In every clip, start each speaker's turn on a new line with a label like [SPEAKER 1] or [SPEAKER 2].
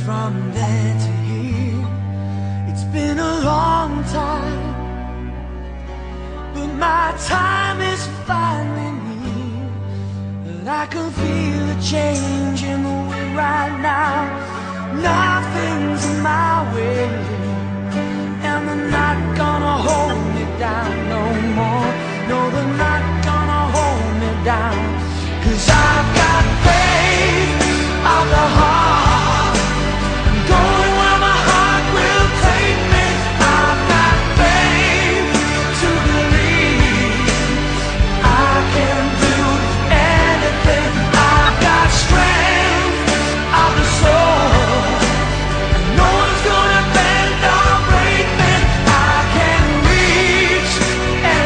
[SPEAKER 1] from there to here. It's been a long time, but my time is finally near. And I can feel a change in the wind right now. Nothing's in my way, and they're not gonna hold me down no more. No, they're not gonna hold me down, 'cause I've got faith of the heart. I'm going where my heart will take me. I've got faith to believe I can do anything. I've got strength of the soul, and no one's gonna bend or break me. I can reach and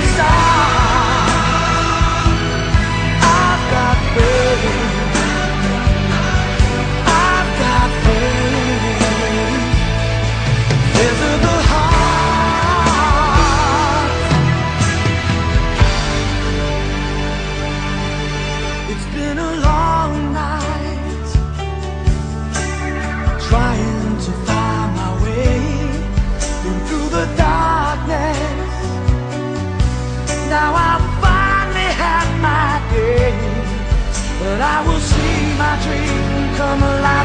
[SPEAKER 1] start. I've got faith. I've got faith. There's the heart. It's been a long night, trying to find my way. Been through the darkness, now I finally had my day. But I will see my dream come alive.